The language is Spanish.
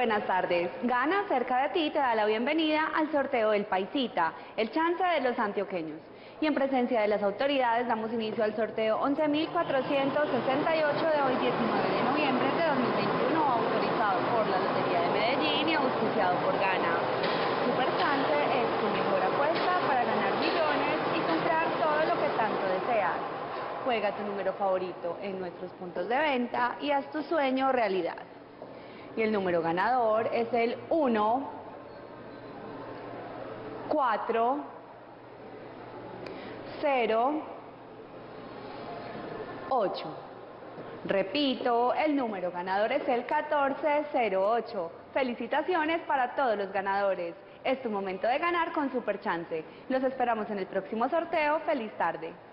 buenas tardes. Gana cerca de ti te da la bienvenida al sorteo del Paisita, el chance de los antioqueños. Y en presencia de las autoridades damos inicio al sorteo 11.468 de hoy 19 de noviembre de 2021, autorizado por la Lotería de Medellín y auspiciado por Gana. Super Chance es tu mejor apuesta para ganar millones y comprar todo lo que tanto deseas. Juega tu número favorito en nuestros puntos de venta y haz tu sueño realidad. Y el número ganador es el 1, 4, 0, 8. Repito, el número ganador es el 1408. Felicitaciones para todos los ganadores. Es tu momento de ganar con Super Chance. Los esperamos en el próximo sorteo. ¡Feliz tarde!